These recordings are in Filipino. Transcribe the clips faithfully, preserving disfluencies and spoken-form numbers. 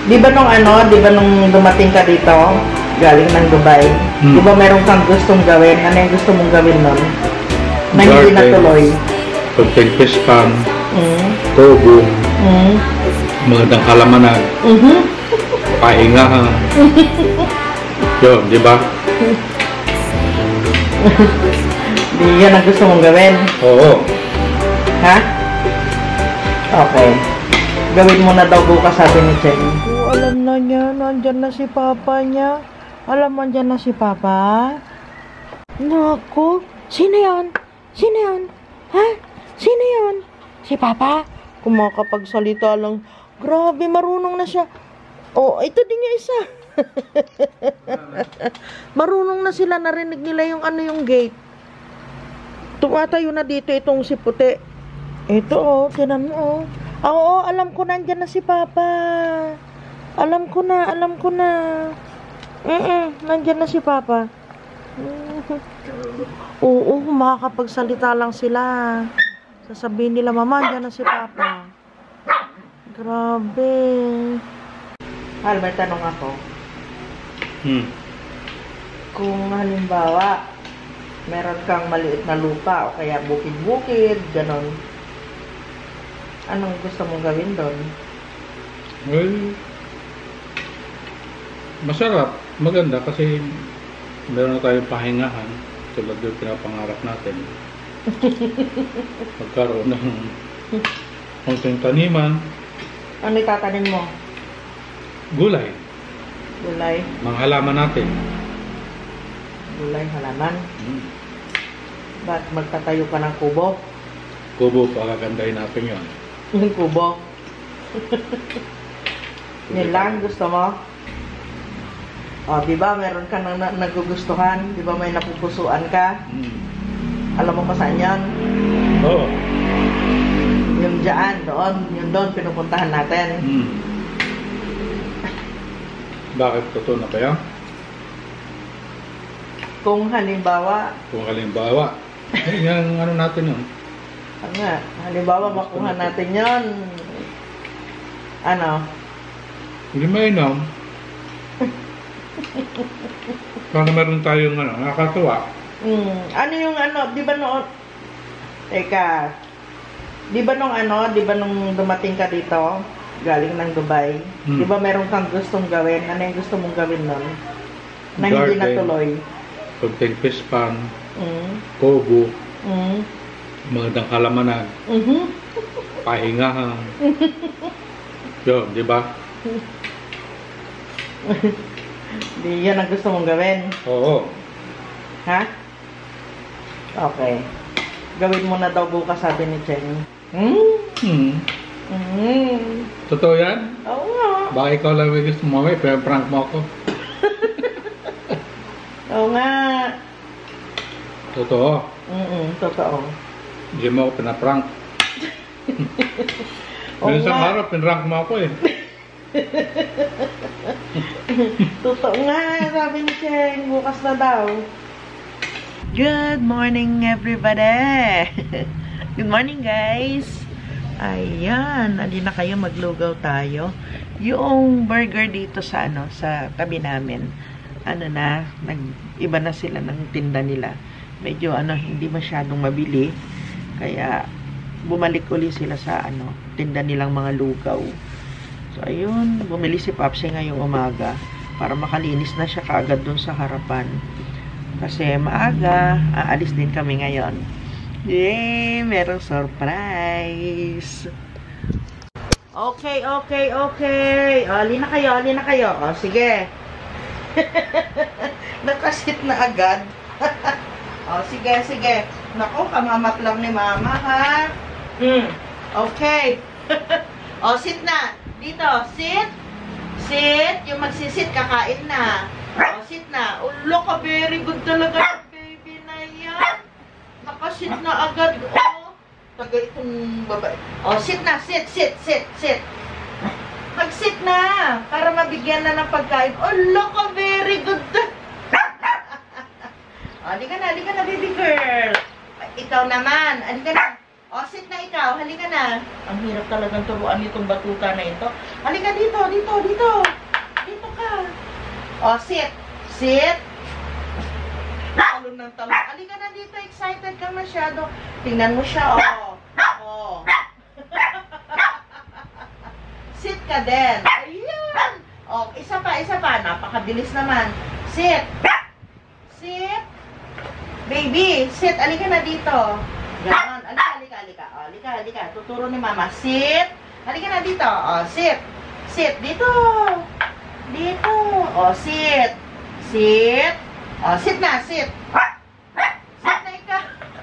Di ba nung ano, di ba nung dumating ka dito, galing ng Dubai, Hmm. di ba meron kang gustong gawin? Ano yung gusto mong gawin nun? Na hindi Garden. natuloy? Pagpagpispan, Mm. tubo, Mm. magandang halamanan, Mhm. pahingahan. Yun, di ba? Di yan ang gusto mong gawin? Oo. Ha? Okay. Gawin mo na daw bukas, sabi ni Cheng. Oh, alam na niya, nandyan na si Papa niya. Alam mo, nandyan na si Papa? Naku, sino yan? Sino yan? Ha? Sino yan? Si Papa? Kumakapagsalita lang. Grabe, marunong na siya. Oh, ito din yung isa. Marunong na sila, narinig nila yung ano yung gate. Tumatayo na dito itong si Puti. Ito oh, tinan mo oh. Ah, oo, alam ko nandyan na si Papa. Alam ko na, alam ko na. Mm-mm, nandyan na si Papa. Oo, makakapagsalita lang sila. Sasabihin nila, Mama, nandyan na si Papa. Grabe. Hal, may tanong ako. Hmm. Kung halimbawa, meron kang maliit na lupa o kaya bukid-bukid, ganon. Anong gusto mong gawin doon? Well, masarap. Maganda kasi meron na tayong pahingahan tulad yung pinapangarap natin. Magkaroon ng konting taniman, Ano itatanim mo? gulay, Gulay? mga halaman natin. Gulay, halaman? Hmm. Ba't magtatayo ka ng kubo? Kubo, pagagandahin natin yun. Yung kubo? Yan lang, gusto mo? O, di ba, meron ka nang na nagugustuhan? Di ba may napupusuan ka? Hmm. Alam mo pa saan yan? Oo. Yung dyan, doon. Yung doon, pinupuntahan natin. Hmm. Bakit totoo na kaya? Kung halimbawa, Kung halimbawa, eh, yung ano natin yun. ano nga, halimbawa makuha natin yon, ano, Hindi mainam. Kung meron tayong ano, nakakatuwa. mm, ano yung ano, di ba noon, teka, di ba nung ano, di ba nung dumating ka dito, galing ng Dubai, Hmm. di ba meron kang gustong gawin? Ano yung gusto mong gawin nun? Na hindi Garden. natuloy? Pagpagpispan, Mm, tubo, mm, magandang halamanan, mhm. pahingahan. Yun, di ba? Di yan ang gusto mong gawin? Oo. Ha? Okay. Gawin mo na daw bukas, sabi ni Cheng. Hmm? Hmm. Hmm. Totoo yan? Oo nga. Baka ikaw lang may gusto mo, may prank mo ako. Oo nga. Totoo. Mm-mm, totoo. Hindi mo ako pinaprank. Oo Minsan nga. araw, pinrank mo ako eh. Totoo nga, sabi ni Cheng. Bukas na daw. Good morning, everybody. Good morning, guys. Ayan, hindi na kayo, maglugaw tayo. Yung burger dito sa ano, sa tabi namin, ano na, nag, iba na sila ng tinda nila. Medyo ano, hindi masyadong mabili. Kaya bumalik uli sila sa ano, tinda nilang mga lugaw. So ayun, bumili si Papsi ngayong umaga para makalinis na siya kaagad dun sa harapan. Kasi maaga, aalis din kami ngayon. Yay! Merong surprise! Okay, okay, okay. O, ali na kayo, ali na kayo. O, sige. Nakasit na agad. O, sige, sige. Naku, kamamak lang ni Mama, ha? Hmm. Okay. O, sit na. Dito, sit. Sit. Yung magsisit, kakain na. O, sit na. Ulo ka, very good talaga. Baby na yan. Nakasit na agad. O, taga itong babae. O, sit na. Sit, sit, sit, sit. Mag-sit na. Para mabigyan na ng pagkain. Ulo ka, very good. O, halika na, halika na, baby girl. Ikaw naman. Halika na. O, sit na ikaw. Halika na. Ang hirap talagang turuan nitong batuta na ito. Halika dito, dito, dito. O, sit. Sit. Talon ng talon. Halika na dito. Excited ka masyado. Tingnan mo siya, o. O. Sit ka din. Ayan. O, isa pa, isa pa. Napakabilis naman. Sit. Sit. Baby, sit. Halika na dito. Ganon. Halika, halika, halika. O, halika, halika. Tuturo ni mama. Sit. Halika na dito. O, sit. Sit. Dito. Dito. O, sit. Sit. O, sit na. Sit. Sit na ikaw.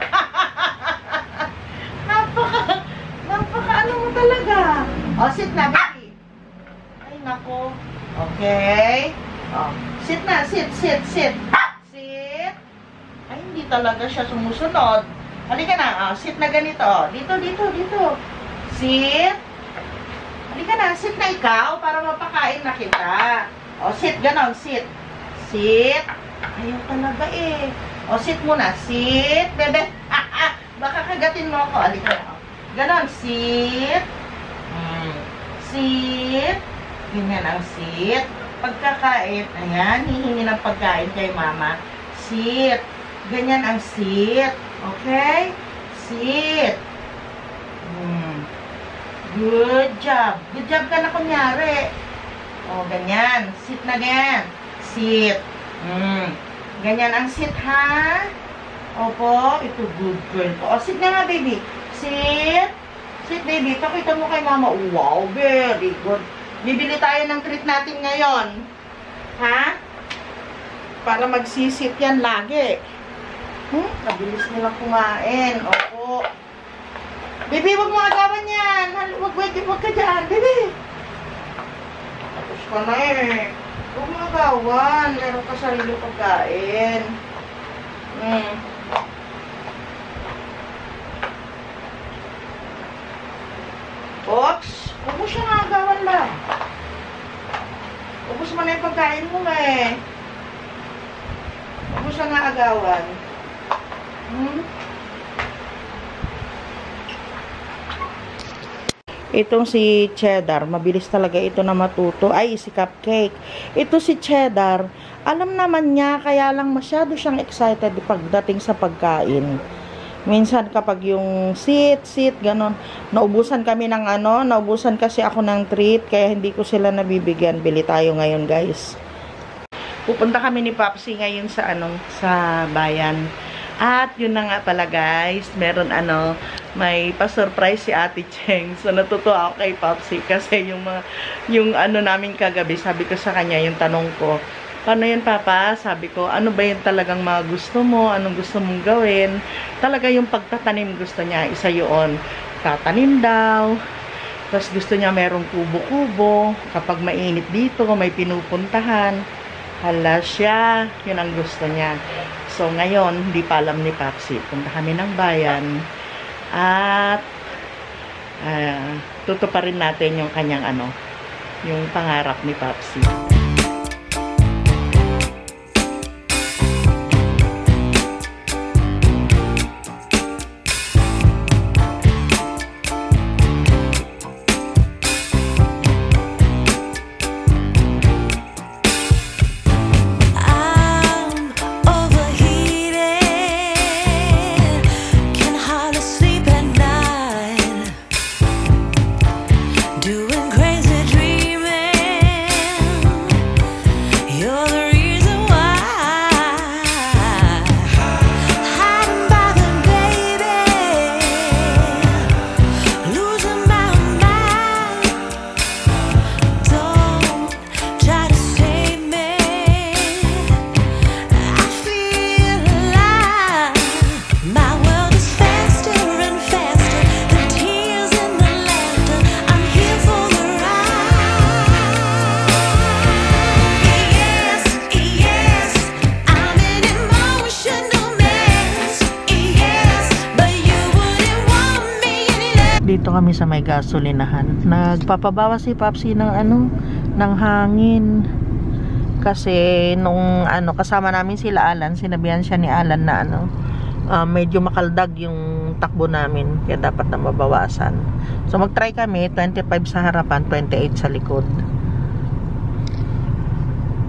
Napaka, napaka ano mo talaga. O, sit na, baby. Ay, nako. Okay. O, sit na. Sit, sit, sit. Sit. Ay, hindi talaga siya sumusunod. Halika na. O, sit na ganito. Dito, dito, dito. Sit. Halika na. Sit na ikaw para mapakain na kita. O, sit. Ganon. Sit. Sit. Ayaw talaga eh. O, sit muna. Sit. Bebe. Baka kagatin mo ako. Halika na. Ganon. Sit. Hmm. Sit. Ganyan ang sit. Pagkakain. Ayan. Hihingi ng pagkain kay mama. Sit. Ganyan ang sit. Okay? Sit. Hmm. Good job. Good job ka na kunyari. O, ganyan. Sit na ganyan. Sit. Hmm. Ganyan ang sit, ha? Opo. Ito, good girl po. O, sit na nga, baby. Sit. Sit, baby. Pakita mo kay mama. Wow, very good. Bibili tayo ng treat natin ngayon. Ha? Para magsisit yan lagi. Hmm? Kabilis nilang kumain. Opo. Baby, wag mo agawan yan. Wag, wag, wag ka dyan. Baby. Tapos ka na eh. Huwag mo agawan. Meron ka sarili pagkain. Hmm. Oops. Huwag mo siya nga agawan lang. Ubus mo na yung pagkain mo eh. Huwag mo siya nga agawan. Hmm? Itong si Cheddar, mabilis talaga ito na matuto. Ay, si Cupcake. Ito si Cheddar, alam naman niya, kaya lang masyado siyang excited pagdating sa pagkain. Minsan kapag yung sit, sit, ganon, naubusan kami ng ano, naubusan kasi ako ng treat, kaya hindi ko sila nabibigyan. Bili tayo ngayon, guys. Pupunta kami ni Popsi ngayon sa ano, sa bayan. At yun na nga pala, guys, meron ano, may pa-surprise si Ate Cheng. So natutuwa ako kay Popsi kasi yung mga, yung ano namin kagabi, sabi ko sa kanya, yung tanong ko, paano yun, Papa? Sabi ko, ano ba yung talagang mga gusto mo? Anong gusto mong gawin? Talaga yung pagtatanim gusto niya, isa yun. Tatanim daw. Tapos gusto niya merong kubo-kubo. Kapag mainit dito, may pinupuntahan. Hala siya. Yun ang gusto niya. So, ngayon, hindi pa alam ni Popsi. Punta kami ng bayan. At, uh, tutuparin natin yung kanyang ano, yung pangarap ni Popsi. Dito kami sa may gasolinahan. Nagpapabawa si Popsi ng ano, ng hangin. Kasi nung ano, kasama namin sila Alan, sinabihan siya ni Alan na ano, uh, medyo makaldag yung takbo namin. Kaya dapat na mabawasan. So mag-try kami, twenty-five sa harapan, twenty-eight sa likod.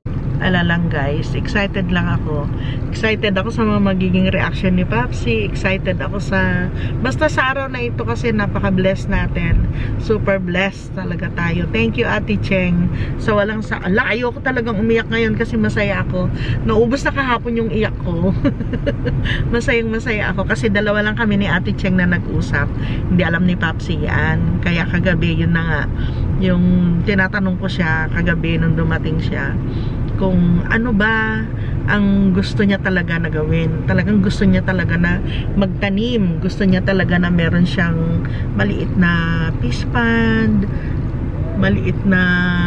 ala lang guys, excited lang ako. Excited ako sa mga magiging reaction ni Papsi. Excited ako sa, basta sa araw na ito kasi napaka-blessed natin. Super blessed talaga tayo. Thank you Ate Cheng. Sa walang sa, ala, ayoko talagang umiyak ngayon kasi masaya ako. Naubos na kahapon yung iyak ko. Masayang masaya ako kasi dalawa lang kami ni Ate Cheng na nag-usap. Hindi alam ni Papsi yan. Kaya kagabi, yun na nga, yung tinatanong ko siya kagabi nung dumating siya kung ano ba ang gusto niya talaga na gawin. Talagang gusto niya talaga na magtanim. Gusto niya talaga na meron siyang maliit na fish pond, maliit na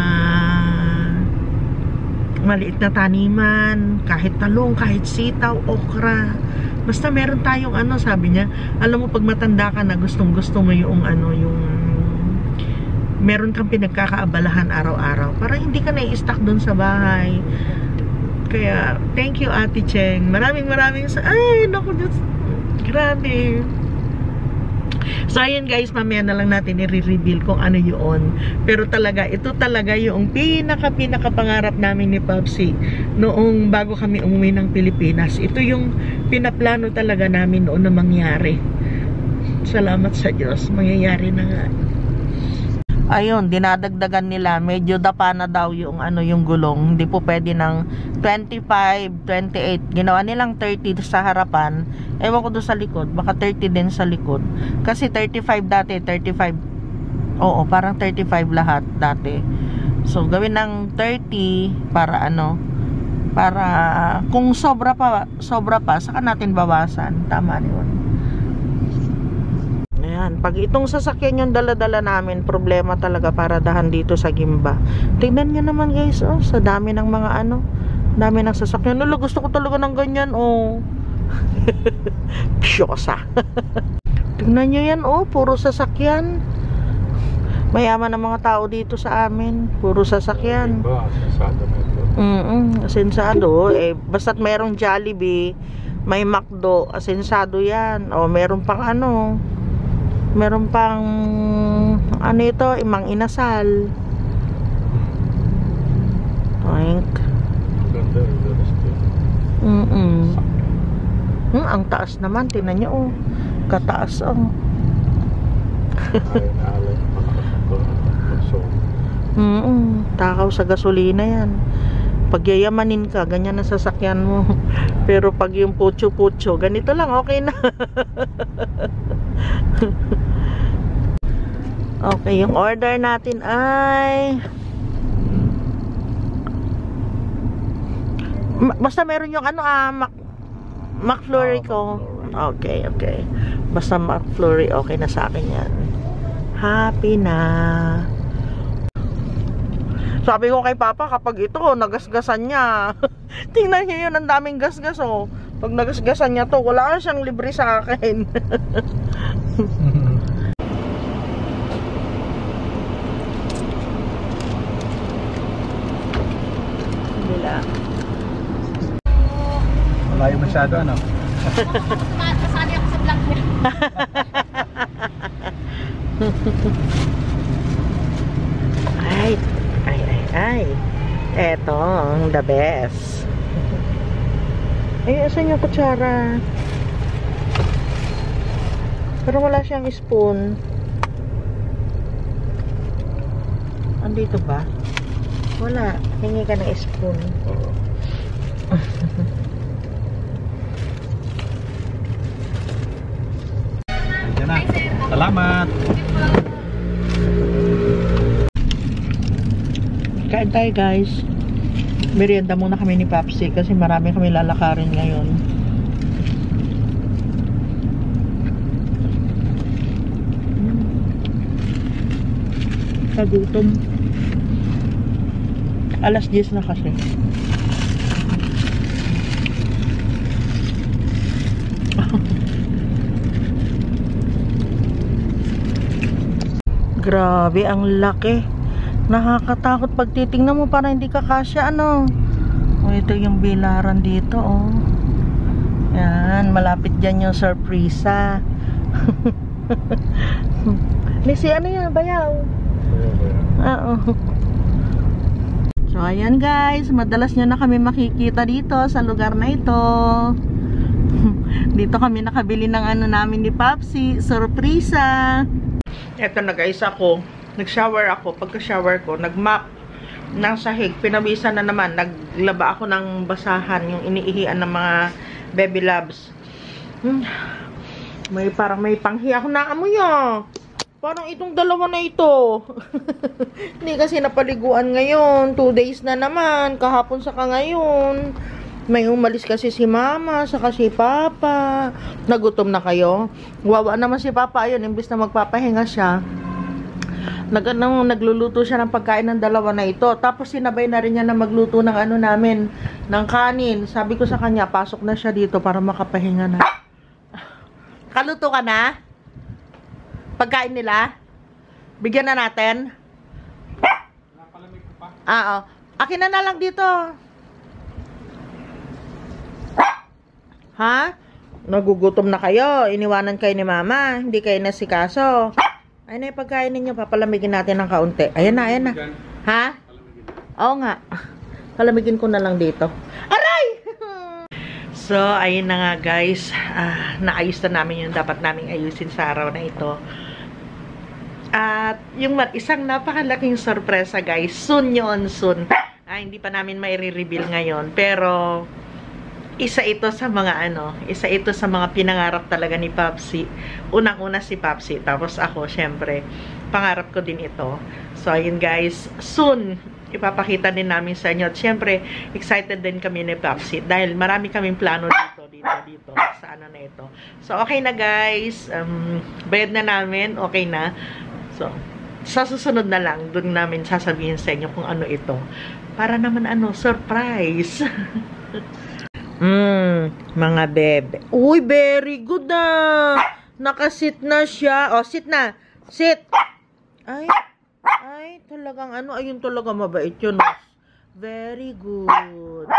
maliit na taniman, kahit talong, kahit sitaw, okra. Basta meron tayong ano, sabi niya, alam mo pag matanda ka na gustong gusto mo yung ano, yung meron kang pinagkakaabalahan araw-araw para hindi ka nai-stuck doon sa bahay. Kaya thank you Ate Cheng, maraming maraming sa ay naku, just, grabe. So ayun guys, mamaya na lang natin i-reveal kung ano yun. Pero talaga, ito talaga yung pinaka pinaka pangarap namin ni Papsi noong bago kami umuwi ng Pilipinas. Ito yung pinaplano talaga namin noon na mangyari. Salamat sa Diyos, mangyayari na nga. Ayun, dinadagdagan nila, medyo dapa na daw yung ano, yung gulong. Hindi po pwede ng twenty-five, twenty-eight. Ginawa nilang thirty sa harapan. Ewan ko doon sa likod, baka thirty din sa likod. Kasi thirty-five dati, thirty-five. Oo, parang thirty-five lahat dati. So gawin ng thirty para ano, para kung sobra pa, sobra pa, saka natin bawasan. Tama yun. Ayan, pag itong sasakyan yung dala-dala namin, problema talaga para dahan dito sa Gimba. Tingnan nyo naman guys, oh, sa dami ng mga ano, dami ng sasakyan. Lalo, gusto ko talaga ng ganyan, oh. Psyosa. Tingnan nyo yan, oh, puro sasakyan. Mayaman ng mga tao dito sa amin, puro sasakyan. Mm-mm, asensado, eh, basta't mayroong Jollibee, may McDo, asensado yan. O, meron pang ano, meron pang ano ito, imang inasal. Oink. Mm -mm. Hmm, ang taas naman, tingnan nyo, oh. Kataas, oh. mm -mm. Takaw sa gasolina yan. Pag yayamanin ka, ganyan ang sasakyan mo. Pero pag yung putyo-putyo, ganito lang, okay na. Okay, yung order natin ay basta meron yung ano, ah, Mac McFlurry ko. Okay, okay. Basta McFlurry, okay na sa akin yan. Happy na. Sabi ko kay Papa, kapag ito, nagasgasan niya. Tingnan niyo yun, ang daming gasgas, oh. Pag nagasgasan niya to, wala siyang libre sa akin. Nila. Malayo masyado, ano? Kasali ako sa vlog niya. Ay, ay, ay, ay. Eto, ang the best. Eh, asan yung kutsara? Pero wala siyang spoon. Andito ba? Wala. Hingi ka ng spoon. Oo. Andiyan na. Salamat. Kain tayo guys. Merienda muna kami ni Papsi kasi marami kami lalakarin ngayon. Kagutom. Alas diyes na kasi. Grabe, ang laki. Nakakatakot pag titingnan mo, para hindi ka kasya, ano. O, ito yung bilaran dito, oh. Yan, malapit dyan yung sorpresa. Nisi, ano yan, bayaw? Oo. So, ayan guys, madalas nyo na kami makikita dito sa lugar na ito. Dito kami nakabili ng ano namin ni Popsi, sorpresa. Eto na guys, ako nag-shower ako. Pagka-shower ko, nag-mop ng sahig, pinawisan na naman. Naglaba ako ng basahan, yung iniihian ng mga baby loves. Hmm. May parang may panghi ako na amoy ah. Parang itong dalawa na ito. Hindi kasi napaliguan ngayon. Two days na naman. Kahapon saka ngayon. May umalis kasi si mama, saka si papa. Nagutom na kayo? Wawa naman si papa. Ayun, imbis na magpapahinga siya. Nag, nang, nagluluto siya ng pagkain ng dalawa na ito. Tapos sinabay na rin niya na magluto ng ano namin, ng kanin. Sabi ko sa kanya, pasok na siya dito para makapahinga na. Kaluto ka na? Pagkain nila? Bigyan na natin? Napalamig ko pa. Ah, oh. Akin na na lang dito. Ha? Nagugutom na kayo. Iniwanan kayo ni mama. Hindi kayo nasikaso. Ayun na yung pagkain ninyo. Papalamigin natin ng kaunti. Ayan na, ayan na. Ha? Oo nga. Palamigin ko na lang dito. Aray! So, ayun na nga guys. Uh, naayos na namin yung dapat naming ayusin sa araw na ito. At yung isang napakalaking sorpresa guys. Soon yun, soon. Ah, hindi pa namin mai-reveal ngayon. Pero, isa ito sa mga ano, isa ito sa mga pinangarap talaga ni Popsi. Unang-una si Popsi. Tapos ako, syempre, pangarap ko din ito. So, ayun guys. Soon, ipapakita din namin sa inyo. At syempre, excited din kami ni Popsi. Dahil marami kaming plano dito, dito, dito. Sa ano na ito. So, okay na guys. Um, bayad na namin. Okay na. So, sa susunod na lang, doon namin sasabihin sa inyo kung ano ito. Para naman ano, surprise. Hmm, mga bebe. Uy, very good ah. Nakasit na siya. Oh, sit na. Sit. Ay, ay, talagang ano, ayun talaga mabait yun. Very good.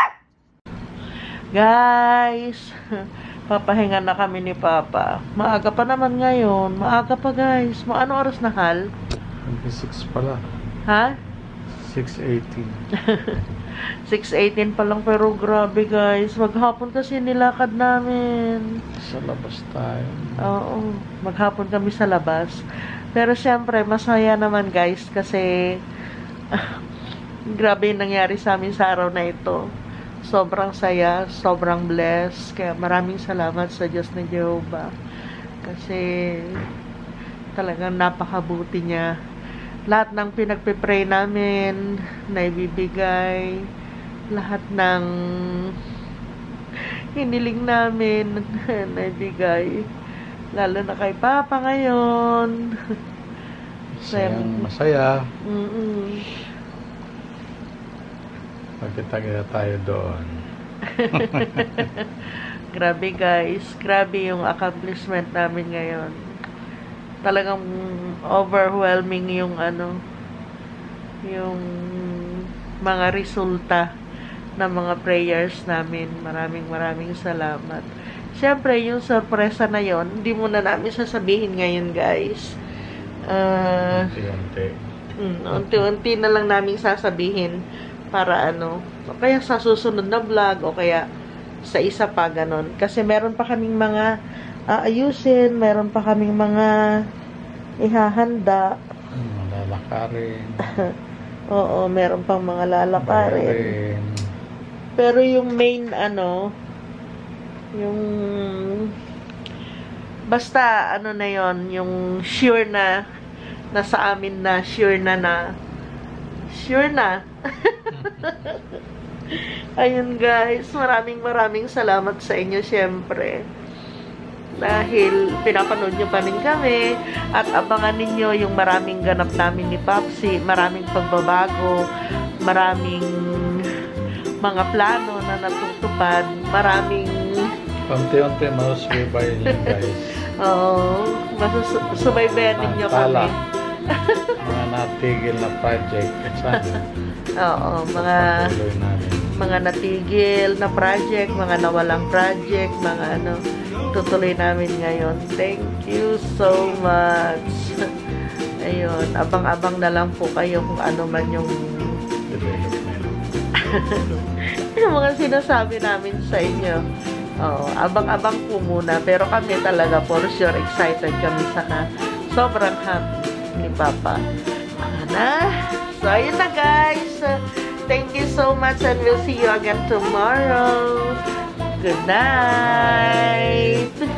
Guys, papahinga na kami ni Papa. Maaga pa naman ngayon. Maaga pa guys. Ma ano oras na hal? twenty-six pala. Ha? six eighteen. six eighteen pa lang pero grabe guys. Maghapon kasi nilakad namin. Sa labas tayo. Oo. Maghapon kami sa labas. Pero syempre, masaya naman guys kasi grabe yung nangyari sa amin sa araw na ito. Sobrang saya, sobrang blessed. Kaya maraming salamat sa Diyos na Jehovah. Kasi talagang napakabuti niya. Lahat ng pinagpipray namin, naibibigay. Lahat ng hiniling namin, naibigay. Lalo na kay Papa ngayon. Masayang masaya. Mm-mm. Magkita-kita tayo doon. Grabe guys. Grabe yung accomplishment namin ngayon. Talagang overwhelming yung ano, yung mga resulta ng mga prayers namin. Maraming maraming salamat. Siyempre, yung sorpresa na yon, hindi muna namin sasabihin ngayon guys. Uh, unti-unti. Mm, unti-unti na lang namin sasabihin para ano, kaya sa susunod na vlog o kaya sa isa pa ganon. Kasi meron pa kaming mga aayusin, meron pa kaming mga ihahanda. Lalakarin. Oo, meron pang mga lalakarin. Bayarin. Pero yung main ano, yung basta ano na yon, yung sure na nasa amin na, sure na na sure na. Ayun guys, maraming maraming salamat sa inyo syempre. Dahil pinapanood nyo pa rin kami at abangan ninyo yung maraming ganap namin ni Popsi, maraming pagbabago, maraming mga plano na natutupad, maraming unti-unti masusubaybay niyo guys. Oo, masusubaybayan ninyo kami. Mga natigil na project. Oo, mga mga natigil na project, mga nawalang project, mga ano, tutuloy namin ngayon. Thank you so much. Ayun, abang-abang na lang po kayo kung ano man yung development. Yung mga sinasabi namin sa inyo. Oh, abang-abang po muna. Pero kami talaga, for sure, excited kami saka sobrang happy ni Papa. Ana. So, ayun na guys. Thank you so much and we'll see you again tomorrow. Good night.